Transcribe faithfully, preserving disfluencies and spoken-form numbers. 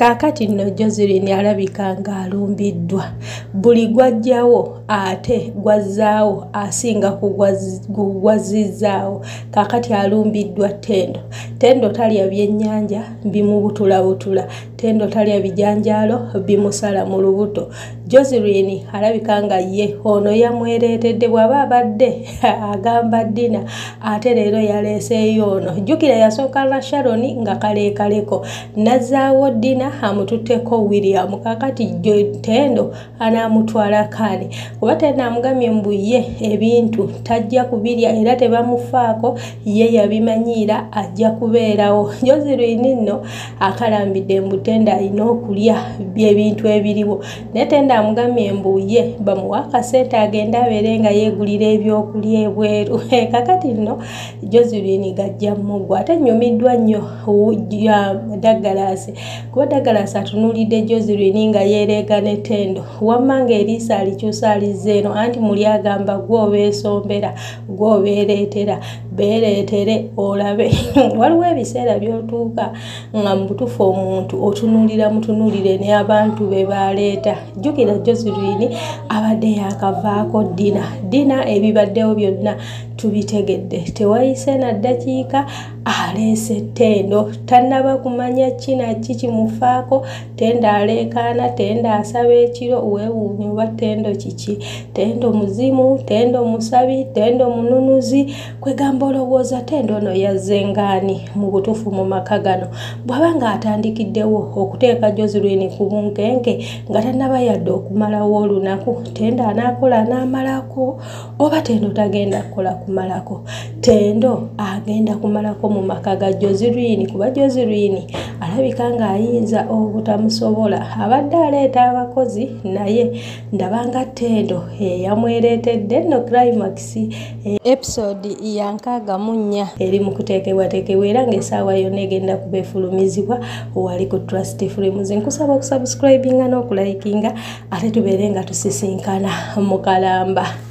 Kakati nno Joseline alabika ng'alumbiddwa. Buli gwajjawo ate gwazzaawo asinga kugwazzizaawo. Kakati alumbiddwa Tendo. Tendo talya byennyanja bimubutulabutula. Tendo talya bijanjaalo bimusala mu lubuto. Joseline alabika nga ye ono yamwereetedde bw'aba abadde agamba Dina ate leero yaleeseeyo ono. Jjukira yasooka na Sharon nga kaleekaleko. Nazzaawo Dina amututteko William. Kakati Tendo anaamutwala kaani. Kuba Tendo amugamye mbu ye ebintu tajja kubirya era tebamufaako ye yabimanyiira ajja kubeerawo. Joseline nno akalambidde mbu Tendo alina okulya ebintu ebiriwo. Naye Tendo amugamye mbu ye bamuwa akasente agenda abeere nga yeegulira ebyokulya ebweru. Kakati nno Joseline gajja muggwa. Ate nnyumiddwa nnyo Douglas. Kuba Douglas atunuulidde Joseline nga yeereega ne Tendo. Wamma ng'eriisa alikyusa alizza eno anti muli agamba gw'obeesombera gw'obeereetera beereetere olabe. Waliwo ebiseera by'otuuka nga mu butuufu omuntu otunuulira mutunuulire ne abantu be baleeta. Jjukira Joseline abadde yakavaako Dina. Dina ebibaddewo byonna tubitegedde. Tewayise na ddakiika aleese Tendo. Tannaba kumanya kina ki kimufaako. Tendo aleekaana, Tendo asaba ekiro, weewuunye oba Tendo kiki. Tendo muzimu, Tendo musabi, Tendo mununuzi. Kwegamba olowooza Tendo ono yazze ngaani mu butuufu mu maka gano. Bw'aba ng'atandikiddewo okuteeka Joseline ku bunkenke nga tannaba yadde okumalawo olunaku. Tendo anaakola anaamalako oba Tendo tagenda kukola kumalako. Tendo agenda kumalako mu maka ga Joseline kuba Joseline alabika ng'ayinza obutamusobola. Abadde aleeta abakozi naye ndabanga Tendo eyamwereetedde nno climax episode ya nkaaga mu nnya eri mu kuteekebwateekebwa era ng'essaawa yonna egenda kuba efulumizibwa wali ku Trust Films. Nkusaba okusubscribinga n'okulayikinga ate tubeere nga tusisinkana mu kalamba.